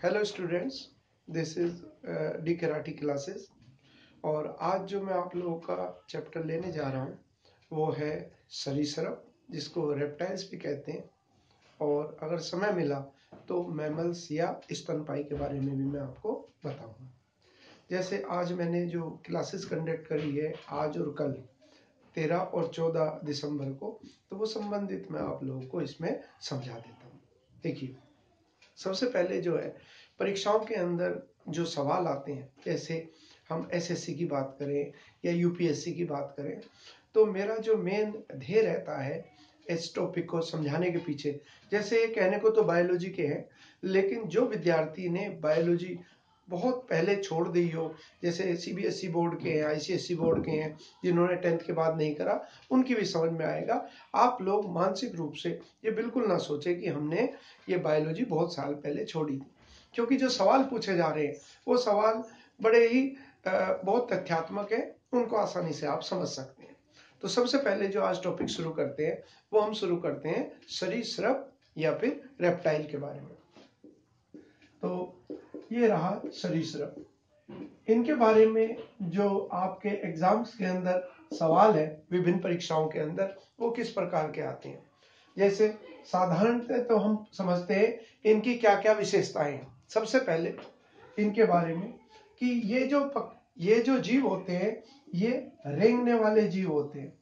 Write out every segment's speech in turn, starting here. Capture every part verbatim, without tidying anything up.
Hello students, this is D K Rathi classes. और आज जो मैं आप लोगों का चैप्टर लेने जा रहा हूँ वो है सरीसृप, जिसको रेप्टाइल्स भी कहते हैं। और अगर समय मिला तो मैमल्स या स्तनपायी के बारे में भी मैं आपको बताऊंगा। जैसे आज मैंने जो क्लासेस कंडक्ट करी है आज और कल तेरह और चौदह दिसंबर को, तो वो संबंधित मैं आप लोगों को इसमें समझा देता हूँ। देखिए, सबसे पहले जो है परीक्षाओं के अंदर जो सवाल आते हैं, जैसे हम एस एस सी की बात करें या यू पी एस सी की बात करें, तो मेरा जो मेन ध्येय रहता है इस टॉपिक को समझाने के पीछे, जैसे कहने को तो बायोलॉजी के हैं, लेकिन जो विद्यार्थी ने बायोलॉजी बहुत पहले छोड़ दी हो, जैसे C B S E board के हैं, आई सी एस ई बोर्ड के हैं, जिन्होंने टेंथ के बाद नहीं करा, उनकी भी समझ में आएगा। आप लोग मानसिक रूप से ये बिल्कुल ना सोचे कि हमने ये बायोलॉजी बहुत साल पहले छोड़ी थी, क्योंकि जो सवाल पूछे जा रहे हैं वो सवाल बड़े ही बहुत तथ्यात्मक है, उनको आसानी से आप समझ सकते हैं। तो सबसे पहले जो आज टॉपिक शुरू करते हैं वो हम शुरू करते हैं सरीसृप या फिर रेप्टाइल के बारे में। तो ये रहा सरीसृप। इनके बारे में जो आपके एग्जाम्स के अंदर सवाल है विभिन्न परीक्षाओं के अंदर, वो किस प्रकार के आते हैं। जैसे साधारणतः तो हम समझते हैं इनकी क्या क्या विशेषताएं हैं। सबसे पहले इनके बारे में कि ये जो पक, ये जो जीव होते हैं ये रेंगने वाले जीव होते हैं।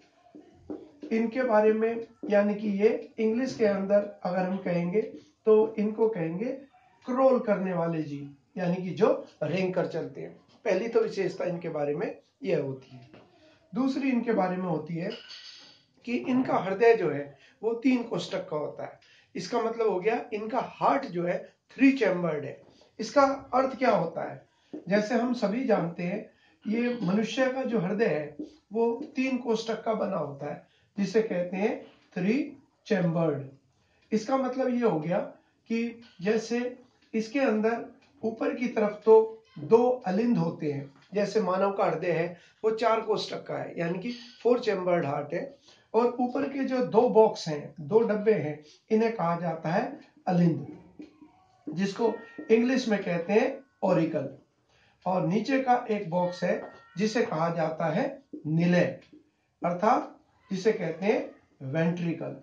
इनके बारे में यानी कि ये इंग्लिश के अंदर अगर हम कहेंगे तो इनको कहेंगे क्रोल करने वाले जीव, यानी कि जो रेंग कर चलते हैं। पहली तो विशेषता इनके बारे में यह होती है। दूसरी इनके बारे में होती है कि इनका हृदय जो है वो तीन कोष्ठक का होता है। इसका मतलब हो गया इनका हार्ट जो है थ्री चैम्बर्ड है। इसका अर्थ क्या होता है, जैसे हम सभी जानते हैं ये मनुष्य का जो हृदय है वो तीन कोष्ठक का बना होता है, जिसे कहते हैं थ्री चैम्बर्ड। इसका मतलब ये हो गया कि जैसे इसके अंदर ऊपर की तरफ तो दो अलिंद होते हैं, जैसे मानव का हृदय है वो चार कोष्ठक का है, यानी कि फोर चैम्बर्ड हार्ट है। और ऊपर के जो दो बॉक्स हैं, दो डब्बे हैं, इन्हें कहा जाता है अलिंद, जिसको इंग्लिश में कहते हैं ओरिकल। और नीचे का एक बॉक्स है जिसे कहा जाता है निलय, अर्थात जिसे कहते हैं वेंट्रिकल।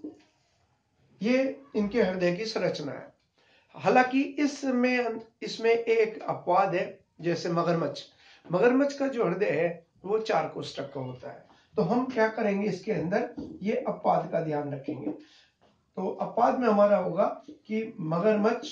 ये इनके हृदय की संरचना है। हालांकि इसमें इसमें एक अपवाद है, जैसे मगरमच्छ मगरमच्छ का जो हृदय है वो चार कोष्ठक का होता है। तो हम क्या करेंगे, इसके अंदर ये अपवाद का ध्यान रखेंगे। तो अपवाद में हमारा होगा कि मगरमच्छ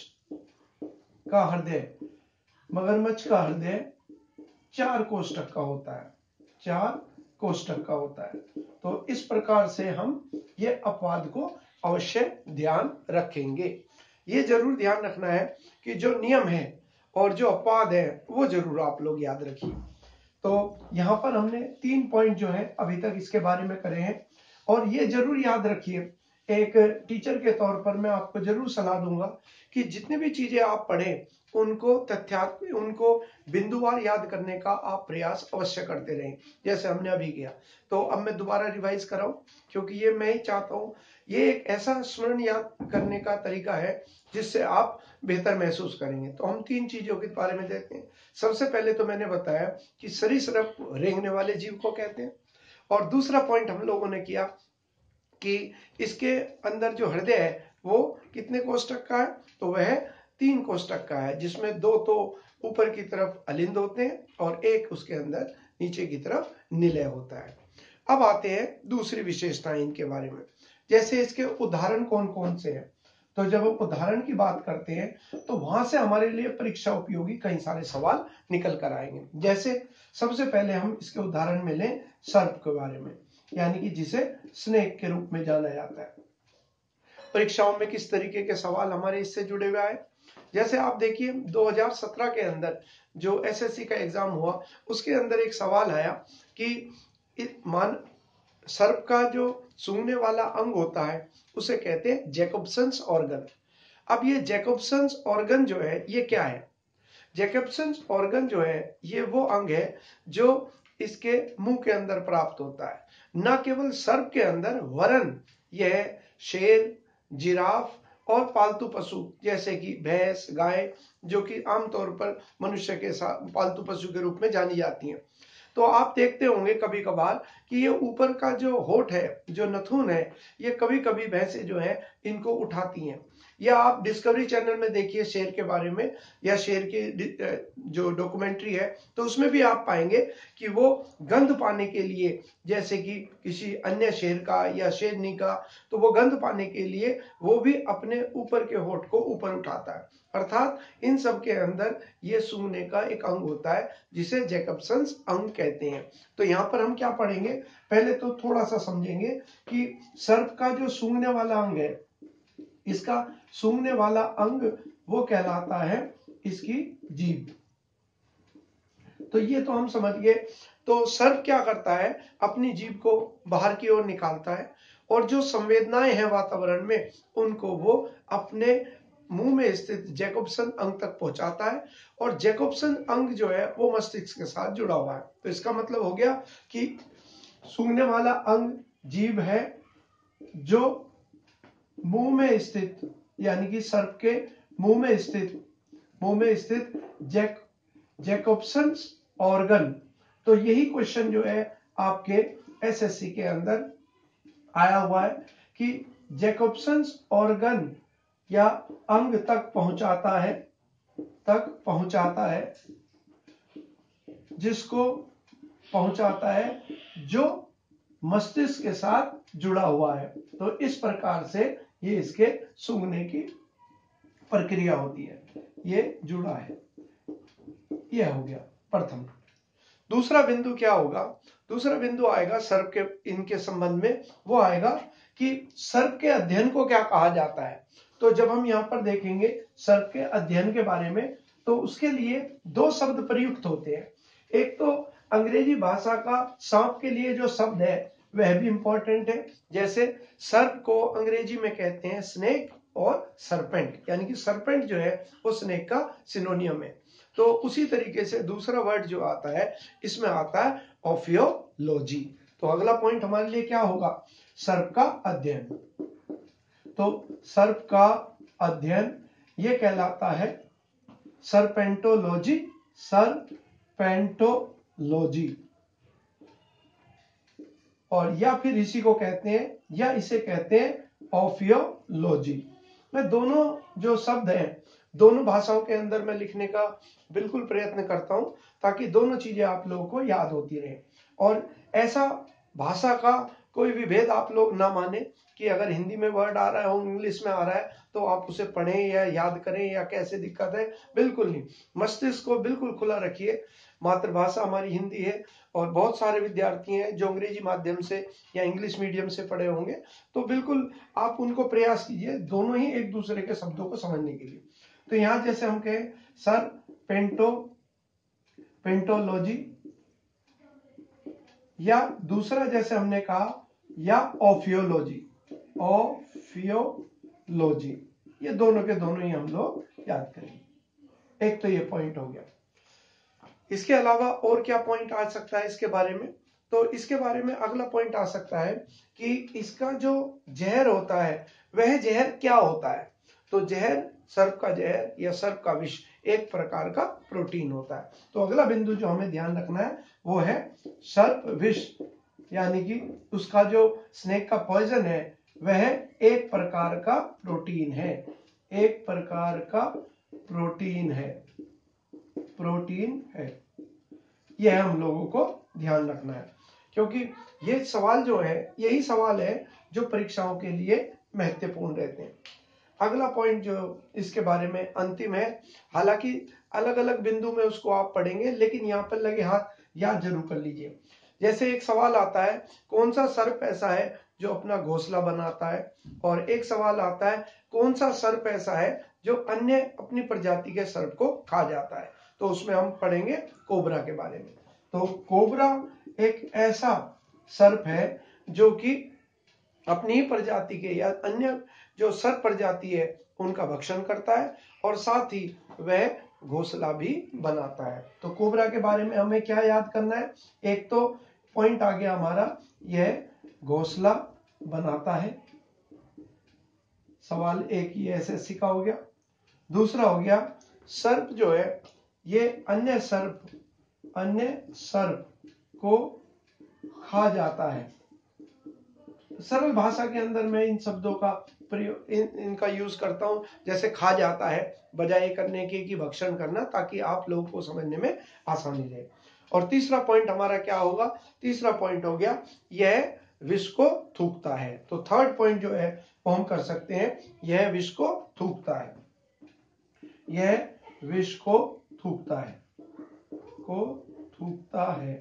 का हृदय मगरमच्छ का हृदय चार कोष्ठक का होता है, चार कोष्ठक का होता है। तो इस प्रकार से हम ये अपवाद को अवश्य ध्यान रखेंगे। ये जरूर ध्यान रखना है कि जो नियम है और जो अपवाद है वो जरूर आप लोग याद रखिए। तो यहाँ पर हमने तीन पॉइंट जो है अभी तक इसके बारे में करे हैं। और ये जरूर याद रखिए, एक टीचर के तौर पर मैं आपको जरूर सलाह दूंगा कि जितनी भी चीजें आप पढ़ें उनको तथ्यात्मक उनको बिंदुवार याद करने का आप प्रयास अवश्य करते रहें, जैसे हमने अभी किया। तो अब मैं दोबारा रिवाइज कराऊं, क्योंकि ये मैं ही चाहता हूं, ये एक ऐसा स्मरण याद करने का तरीका है जिससे आप बेहतर महसूस करेंगे। तो हम तीन चीजों के बारे में देखते हैं। सबसे पहले तो मैंने बताया कि सरीसृप रेंगने वाले जीव को कहते हैं। और दूसरा पॉइंट हम लोगों ने किया कि इसके अंदर जो हृदय है वो कितने कोष्ठक का है, तो वह तीन कोष्ठक का है, जिसमें दो तो ऊपर की तरफ अलिंद होते हैं और एक उसके अंदर नीचे की तरफ निलय होता है। अब आते हैं दूसरी विशेषताएं इनके बारे में, जैसे इसके उदाहरण कौन कौन से हैं। तो जब हम उदाहरण की बात करते हैं तो वहां से हमारे लिए परीक्षा उपयोगी कई सारे सवाल निकल कर आएंगे। जैसे सबसे पहले हम इसके उदाहरण में लें सर्प के बारे में, यानी कि जिसे स्नेक के रूप में जाना जाता है। परीक्षाओं में किस तरीके के सवाल हमारे इससे जुड़े हुए आए, जैसे आप देखिए दो हज़ार सत्रह के अंदर जो एस एस सी का एग्जाम हुआ उसके अंदर एक सवाल आया कि मान सर्प का जो सूंघने वाला अंग होता है उसे कहते हैं जैकोब्सन्स ऑर्गन। अब ये जैकोब्सन्स ऑर्गन जो है ये क्या है, जैकोब्सन्स ऑर्गन जो है ये वो अंग है जो इसके मुंह के अंदर प्राप्त होता है। न केवल सर्प के अंदर वरन यह शेर, जिराफ और पालतू पशु जैसे कि भैंस, गाय, जो कि आमतौर पर मनुष्य के साथ पालतू पशु के रूप में जानी जाती हैं। तो आप देखते होंगे कभी कभार कि ये ऊपर का जो होठ है, जो नथुन है, ये कभी कभी भैंसे जो है इनको उठाती हैं। या आप डिस्कवरी चैनल में देखिए शेर के बारे में, या शेर की जो डॉक्यूमेंट्री है, तो उसमें भी आप पाएंगे कि वो गंध पाने के लिए, जैसे कि किसी अन्य शेर का या शेरनी का, तो वो गंध पाने के लिए वो भी अपने ऊपर के होठ को ऊपर उठाता है। अर्थात इन सब के अंदर ये सूंघने का एक अंग होता है जिसे जैकबसन्स अंग कहते हैं। तो यहाँ पर हम क्या पढ़ेंगे, पहले तो थोड़ा सा समझेंगे कि सर्प का जो सूंघने वाला अंग है, इसका सूंघने वाला अंग वो कहलाता है इसकी जीभ। तो ये तो हम समझ गए। तो सर्प क्या करता है, अपनी जीभ को बाहर की ओर निकालता है और जो संवेदनाएं हैं वातावरण में उनको वो अपने मुंह में स्थित जैकबसन अंग तक पहुंचाता है, और जैकबसन अंग जो है वो मस्तिष्क के साथ जुड़ा हुआ है। तो इसका मतलब हो गया कि सूंघने वाला अंग जीभ है, जो मुंह में स्थित, यानी कि सर्प के मुंह में स्थित मुंह में स्थित जैक जैकबसन्स ऑर्गन। तो यही क्वेश्चन जो है आपके एसएससी के अंदर आया हुआ है कि जैकबसन्स ऑर्गन या अंग तक पहुंचाता है तक पहुंचाता है जिसको पहुंचाता है जो मस्तिष्क के साथ जुड़ा हुआ है। तो इस प्रकार से ये इसके सूंघने की प्रक्रिया होती है, ये जुड़ा है। यह हो गया प्रथम। दूसरा बिंदु क्या होगा, दूसरा बिंदु आएगा सर्प के इनके संबंध में, वो आएगा कि सर्प के अध्ययन को क्या कहा जाता है। तो जब हम यहाँ पर देखेंगे सर्प के अध्ययन के बारे में, तो उसके लिए दो शब्द प्रयुक्त होते हैं। एक तो अंग्रेजी भाषा का सांप के लिए जो शब्द है वह भी इंपॉर्टेंट है। जैसे सर्प को अंग्रेजी में कहते हैं स्नेक और सरपेंट, यानी कि सरपेंट जो है वो स्नेक का सिनोनियम है। तो उसी तरीके से दूसरा वर्ड जो आता है इसमें आता है ऑफियोलॉजी। तो अगला पॉइंट हमारे लिए क्या होगा, सर्प का अध्ययन। तो सर्प का अध्ययन ये कहलाता है सरपेंटोलॉजी, सरपेंटोलॉजी। और या फिर इसी को कहते हैं, या इसे कहते हैं ऑफियोलॉजी। मैं दोनों जो शब्द हैं दोनों भाषाओं के अंदर मैं लिखने का बिल्कुल प्रयत्न करता हूं, ताकि दोनों चीजें आप लोगों को याद होती रहे। और ऐसा भाषा का कोई भी भेद आप लोग ना माने कि अगर हिंदी में वर्ड आ रहा है और इंग्लिश में आ रहा है तो आप उसे पढ़ें या याद करें या कैसे दिक्कत है, बिल्कुल नहीं। मस्तिष्क को बिल्कुल खुला रखिए। मातृभाषा हमारी हिंदी है और बहुत सारे विद्यार्थी हैं जो अंग्रेजी माध्यम से या इंग्लिश मीडियम से पढ़े होंगे, तो बिल्कुल आप उनको प्रयास कीजिए दोनों ही एक दूसरे के शब्दों को समझने के लिए। तो यहां जैसे हम कहें सर पेंटो पेंटोलॉजी, या दूसरा जैसे हमने कहा या ऑफियोलॉजी, ऑफियोलॉजी, ये दोनों के दोनों ही हम लोग याद करेंगे। एक तो ये पॉइंट हो गया। इसके अलावा और क्या पॉइंट आ सकता है इसके बारे में, तो इसके बारे में अगला पॉइंट आ सकता है कि इसका जो जहर होता है वह जहर क्या होता है। तो जहर, सर्प का जहर या सर्प का विष एक प्रकार का प्रोटीन होता है। तो अगला बिंदु जो हमें ध्यान रखना है वो है सर्प विष, यानी कि उसका जो स्नेक का पॉइजन है वह एक प्रकार का प्रोटीन है, एक प्रकार का प्रोटीन है प्रोटीन है। यह हम लोगों को ध्यान रखना है, क्योंकि ये सवाल जो है यही सवाल है जो परीक्षाओं के लिए महत्वपूर्ण रहते हैं। अगला पॉइंट जो इसके बारे में अंतिम है, हालांकि अलग अलग बिंदु में उसको आप पढ़ेंगे, लेकिन यहाँ पर लगे हाथ याद जरूर कर लीजिए। जैसे एक सवाल आता है कौन सा सर्प ऐसा है जो अपना घोंसला बनाता है, और एक सवाल आता है कौन सा सर्प ऐसा है जो अन्य अपनी प्रजाति के सर्प को खा जाता है। तो उसमें हम पढ़ेंगे कोबरा के बारे में। तो कोबरा एक ऐसा सर्प है जो कि अपनी ही प्रजाति के या अन्य जो सर्प प्रजाति है उनका भक्षण करता है, और साथ ही वह घोंसला भी बनाता है। तो कोबरा के बारे में हमें क्या याद करना है, एक तो पॉइंट आ गया हमारा, यह घोंसला बनाता है, सवाल एक ये एसएससी का हो गया। दूसरा हो गया सर्प जो है ये अन्य सर्प अन्य सर्प को खा जाता है। सरल भाषा के अंदर मैं इन शब्दों का प्रयोग इन, इनका यूज करता हूं, जैसे खा जाता है बजाय करने के कि भक्षण करना, ताकि आप लोगों को समझने में आसानी रहे। और तीसरा पॉइंट हमारा क्या होगा? तीसरा पॉइंट हो गया यह विष को थूकता है। तो थर्ड पॉइंट जो है वो हम कर सकते हैं, यह विष को थूकता है, यह विष को थूकता है को थूकता है।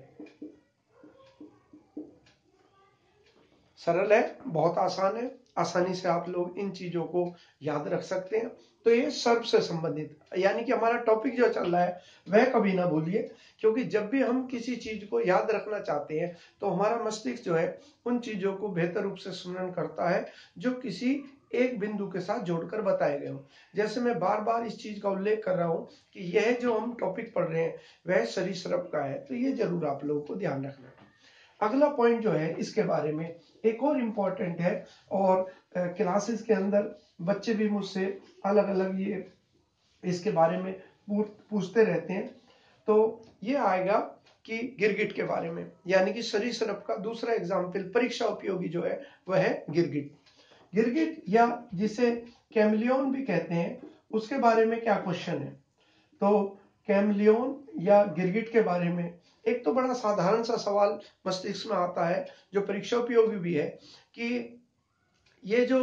सरल है, बहुत आसान है, आसानी से आप लोग इन चीजों को याद रख सकते हैं। तो ये सर्प से संबंधित, यानी कि हमारा टॉपिक जो चल रहा है वह कभी ना भूलिए, क्योंकि जब भी हम किसी चीज को याद रखना चाहते हैं तो हमारा मस्तिष्क जो है उन चीजों को बेहतर रूप से स्मरण करता है जो किसी एक बिंदु के साथ जोड़कर बताए गए हो। जैसे मैं बार बार इस चीज का उल्लेख कर रहा हूं कि यह जो हम टॉपिक पढ़ रहे हैं वह सरीसृप का है, तो ये जरूर आप लोगों को ध्यान रखना है। अगला पॉइंट जो है इसके बारे में एक और इम्पोर्टेंट है, और क्लासेस के अंदर बच्चे भी मुझसे अलग अलग ये इसके बारे में पूछते रहते हैं। तो ये आएगा कि गिरगिट के बारे में, यानी कि सरीसृप का दूसरा एग्जाम्पल परीक्षा उपयोगी जो है वह है गिरगिट। गिरगिट या जिसे कैमलियन भी कहते हैं, उसके बारे में क्या क्वेश्चन है? तो कैमलियन या गिरगिट के बारे में एक तो बड़ा साधारण सा सवाल मस्तिष्क में आता है जो परीक्षा उपयोगी भी है कि ये जो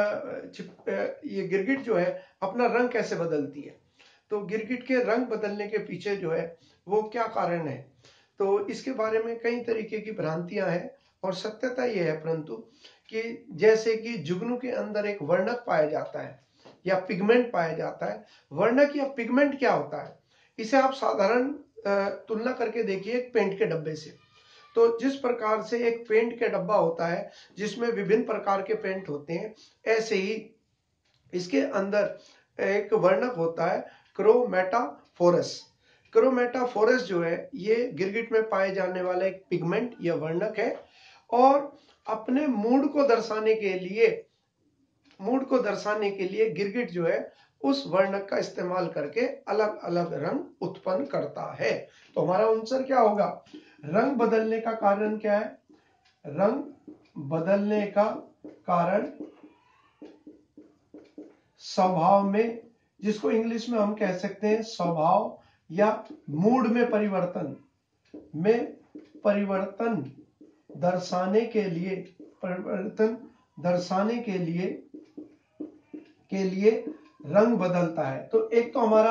ये गिरगिट जो है अपना रंग कैसे बदलती है। तो गिरगिट के रंग बदलने के पीछे जो है वो क्या कारण है? तो इसके बारे में कई तरीके की भ्रांतियां हैं और सत्यता ये है परंतु कि जैसे कि जुगनू के अंदर एक वर्णक पाया जाता है या पिगमेंट पाया जाता है। वर्णक या पिगमेंट क्या होता है? इसे आप साधारण तुलना करके देखिए एक पेंट के डब्बे से। तो जिस प्रकार से एक पेंट का डब्बा होता है जिसमें विभिन्न प्रकार के पेंट होते हैं, ऐसे ही इसके अंदर एक वर्णक होता है क्रोमेटाफोरस। क्रोमेटाफोरस जो है ये गिरगिट में पाए जाने वाला एक पिगमेंट या वर्णक है, और अपने मूड को दर्शाने के लिए मूड को दर्शाने के लिए गिरगिट जो है उस वर्णक का इस्तेमाल करके अलग अलग रंग उत्पन्न करता है। तो हमारा आंसर क्या होगा? रंग बदलने का कारण क्या है? रंग बदलने का कारण स्वभाव में, जिसको इंग्लिश में हम कह सकते हैं स्वभाव या मूड में परिवर्तन में परिवर्तन दर्शाने के लिए परिवर्तन दर्शाने के लिए के लिए रंग बदलता है। तो एक तो हमारा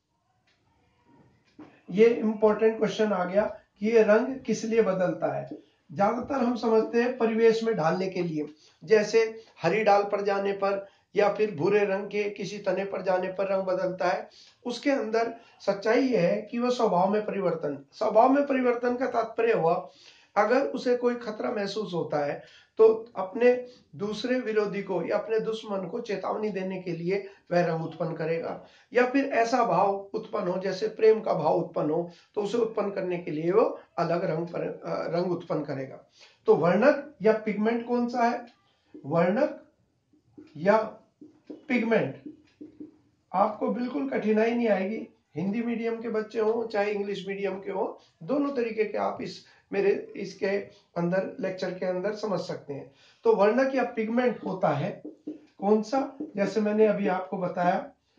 ये इंपॉर्टेंट क्वेश्चन आ गया कि ये रंग किस लिए बदलता है। ज्यादातर हम समझते हैं परिवेश में ढालने के लिए, जैसे हरी डाल पर जाने पर या फिर भूरे रंग के किसी तने पर जाने पर रंग बदलता है। उसके अंदर सच्चाई यह है कि वह स्वभाव में परिवर्तन स्वभाव में परिवर्तन का तात्पर्य हुआ अगर उसे कोई खतरा महसूस होता है तो अपने दूसरे विरोधी को या अपने दुश्मन को चेतावनी देने के लिए वह रंग उत्पन्न करेगा, या फिर ऐसा भाव उत्पन्न हो जैसे प्रेम का भाव उत्पन्न हो तो उसे उत्पन्न करने के लिए वो अलग रंग पर रंग उत्पन्न करेगा। तो वर्णक या पिगमेंट कौन सा है? वर्णक या पिगमेंट आपको बिल्कुल कठिनाई नहीं आएगी। हिंदी मीडियम के बच्चे हो चाहे इंग्लिश मीडियम के हो, दोनों तरीके के आप इस मेरे इसके अंदर लेक्चर के अंदर समझ सकते हैं। तो वर्णक या पिगमेंट होता है कौन सा? जैसे मैंने अभी आपको बताया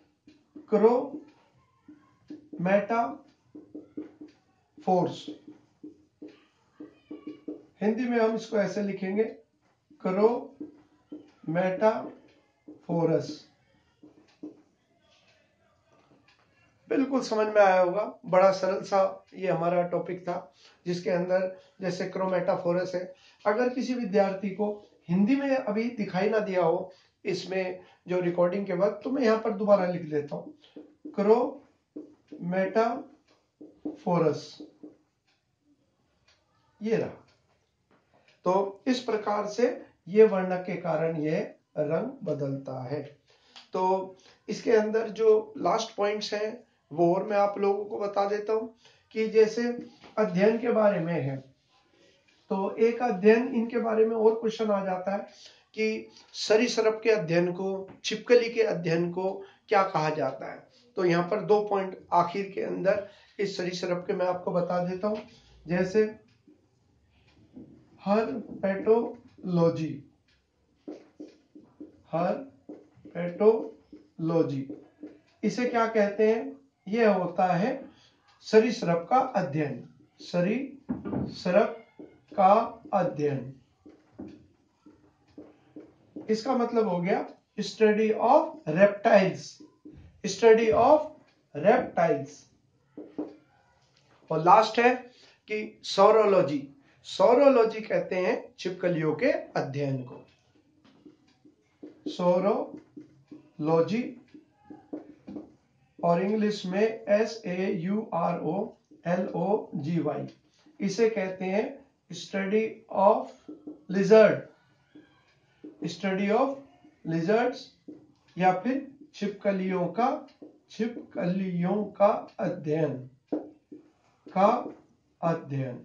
क्रोमेटाफोर्स, हिंदी में हम इसको ऐसे लिखेंगे क्रोमेटाफोरस। बिल्कुल समझ में आया होगा, बड़ा सरल सा ये हमारा टॉपिक था जिसके अंदर जैसे क्रोमेटाफोरस है। अगर किसी विद्यार्थी को हिंदी में अभी दिखाई ना दिया हो इसमें जो रिकॉर्डिंग के वक्त, तो मैं यहाँ पर दोबारा लिख देता हूं क्रोमेटाफोरस, ये रहा। तो इस प्रकार से ये वर्णक के कारण ये रंग बदलता है। तो इसके अंदर जो लास्ट पॉइंट्स हैं वो और मैं आप लोगों को बता देता हूं कि जैसे अध्ययन के बारे में है, तो एक अध्ययन इनके बारे में और क्वेश्चन आ जाता है कि सरीसृप के अध्ययन को, छिपकली के अध्ययन को क्या कहा जाता है। तो यहाँ पर दो पॉइंट आखिर के अंदर इस सरीसृप के मैं आपको बता देता हूं। जैसे हर्पेटोलॉजी, हर्पेटोलॉजी इसे क्या कहते हैं? यह होता है सरीसृप का अध्ययन, सरीसृप का अध्ययन। इसका मतलब हो गया study of reptiles, study of reptiles. और लास्ट है कि सौरोलॉजी, सौरोलॉजी कहते हैं छिपकलियों के अध्ययन को, सौरोलॉजी, और इंग्लिश में S A U R O L O G Y, इसे कहते हैं study of lizard, study of lizards, या फिर छिपकलियों का, छिपकलियों का अध्ययन, का अध्ययन।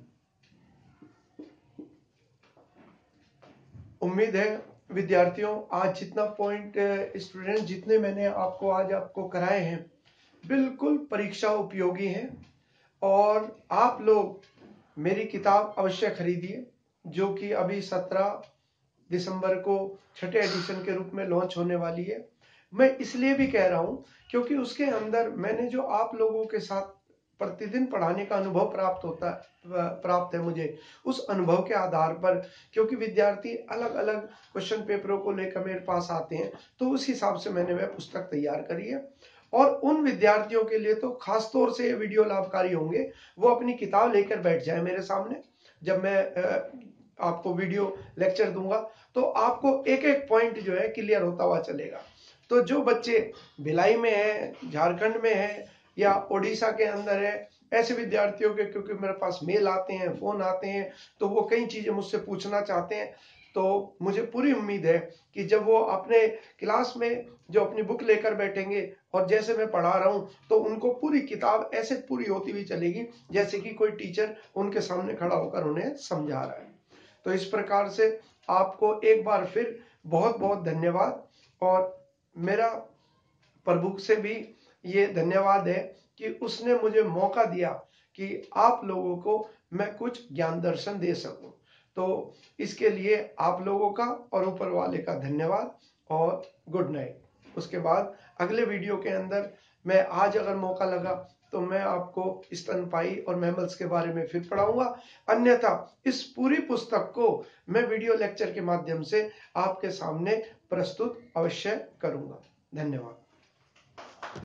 उम्मीद है विद्यार्थियों आज जितना पॉइंट स्टूडेंट जितने मैंने आपको आज आपको कराए हैं बिल्कुल परीक्षा उपयोगी हैं, और आप लोग मेरी किताब अवश्य खरीदिए, जो कि अभी सत्रह दिसंबर को छठे एडिशन के रूप में लॉन्च होने वाली है। मैं इसलिए भी कह रहा हूं क्योंकि उसके अंदर मैंने जो आप लोगों के साथ प्रतिदिन पढ़ाने का अनुभव प्राप्त होता प्राप्त है मुझे, उस अनुभव के आधार पर, क्योंकि विद्यार्थी अलग अलग क्वेश्चन पेपरों को लेकर मेरे पास आते हैं, तो उस हिसाब से मैंने वह पुस्तक तैयार करी है। और उन विद्यार्थियों के लिए तो खास तौर से ये वीडियो लाभकारी होंगे, वो अपनी किताब लेकर बैठ जाए मेरे सामने। जब मैं आपको वीडियो लेक्चर दूंगा तो आपको एक एक पॉइंट जो है क्लियर होता हुआ चलेगा। तो जो बच्चे भिलाई में है, झारखंड में है, या उड़ीसा के अंदर है, ऐसे विद्यार्थियों के, क्योंकि मेरे पास मेल आते हैं, फोन आते हैं, तो वो कई चीजें मुझसे पूछना चाहते हैं, तो मुझे पूरी उम्मीद है कि जब वो अपने क्लास में जो अपनी बुक लेकर बैठेंगे और जैसे मैं पढ़ा रहा हूं, तो उनको पूरी किताब ऐसे पूरी होती हुई चलेगी जैसे कि कोई टीचर उनके सामने खड़ा होकर उन्हें समझा रहा है। तो इस प्रकार से आपको एक बार फिर बहुत बहुत धन्यवाद, और मेरा प्रभु से भी ये धन्यवाद है कि उसने मुझे मौका दिया कि आप लोगों को मैं कुछ ज्ञान दर्शन दे सकूं। तो इसके लिए आप लोगों का और ऊपर वाले का धन्यवाद, और गुड नाइट। उसके बाद अगले वीडियो के अंदर मैं आज अगर मौका लगा तो मैं आपको स्तनपाई और मैमल्स के बारे में फिर पढ़ाऊंगा, अन्यथा इस पूरी पुस्तक को मैं वीडियो लेक्चर के माध्यम से आपके सामने प्रस्तुत अवश्य करूंगा। धन्यवाद।